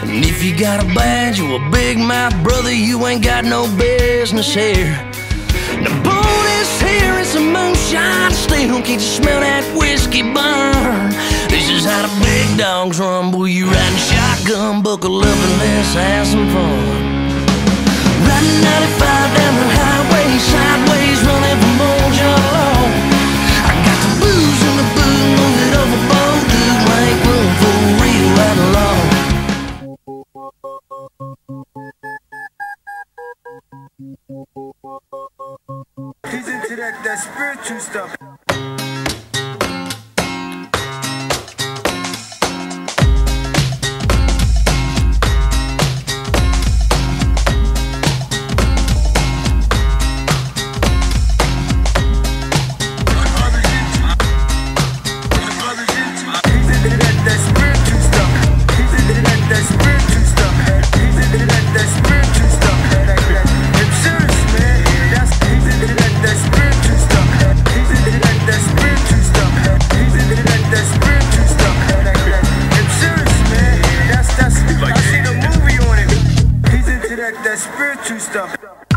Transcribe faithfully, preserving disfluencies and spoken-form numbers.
And if you got a badge or a big mouth, brother, you ain't got no business here. The bonus here is some moonshine still. Can't you smell that whiskey burn? This is how the big dogs rumble. You riding shotgun, buckle up and let's have some fun. Riding ninety-five down the highway, sideways, running for Mojo. I got the booze in the boot, move it overboard, dude, make room for a real outlaw. He's into that, that spiritual stuff. That spiritual stuff.